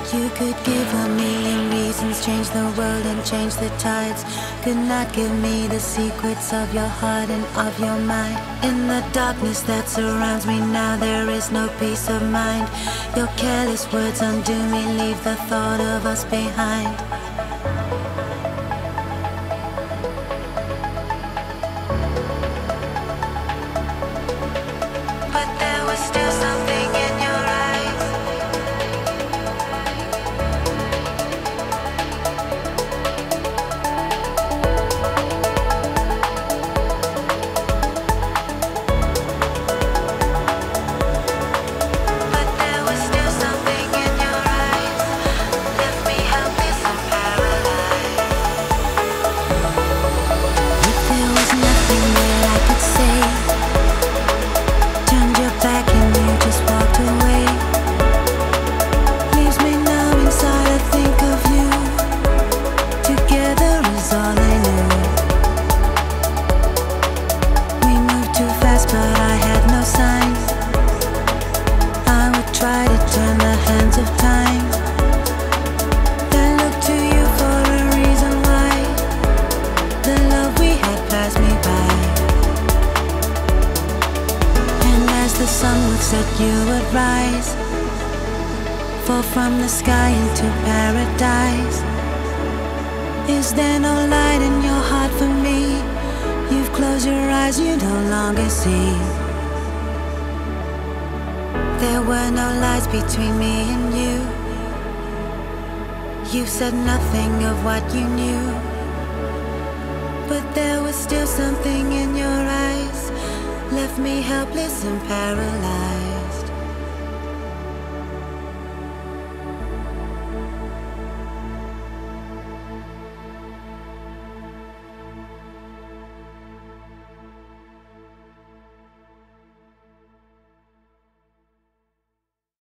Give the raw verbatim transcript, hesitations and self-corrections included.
You could give a million reasons, change the world and change the tides. Could not give me the secrets of your heart and of your mind. In the darkness that surrounds me now, there is no peace of mind. Your careless words undo me, leave the thought of us behind. But there was still something in your eyes. But there was still something in your eyes. Left me helpless and paralyzed. If there was nothing that I could say, turned your back and you just walked away. Leaves me numb inside, I think of you. Together is all I knew. We moved too fast but I had no signs. I would try to turn the hands of time, then look to you for a reason why the love we had passed me by. And as the sun would set, you would rise, fall from the sky into paradise. Is there no light in your heart for me? You've closed your eyes, you no longer see. There were no lies between me and you. You said nothing of what you knew. But there was still something in your eyes, left me helpless and paralyzed.